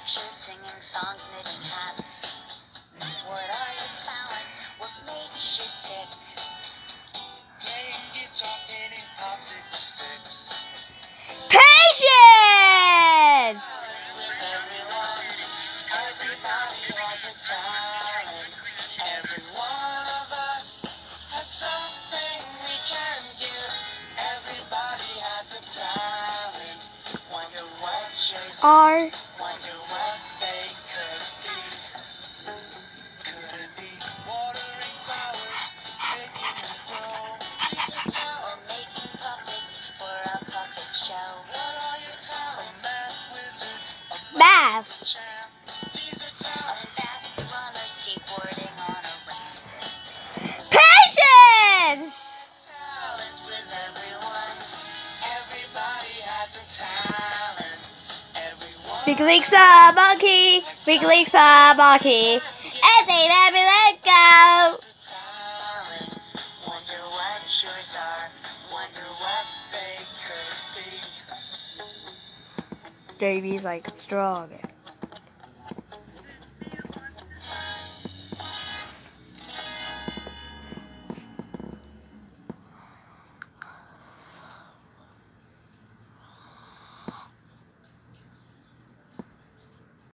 pictures, singing songs, knitting hats. What are your talents? What makes you tick? Playing guitar, painting popsicle sticks. Patience! Everybody has a talent. Every one of us has something we can give. Everybody has a talent. Wonder what yours is. Wonder what they could be. Could it be watering flowers, making them grow? These are talents. Or making puppets for a puppet show. What are your talents? A math wizard, a Math. champ. These are talents. A fast runner, skateboarding on a ramp. Patience! Talents with everyone. Everybody has a talent. Everyone. Big leaks a monkey, big leaks a monkey, and they never let go. Wonder what yours are. Wonder what they could be. Davey's like strong.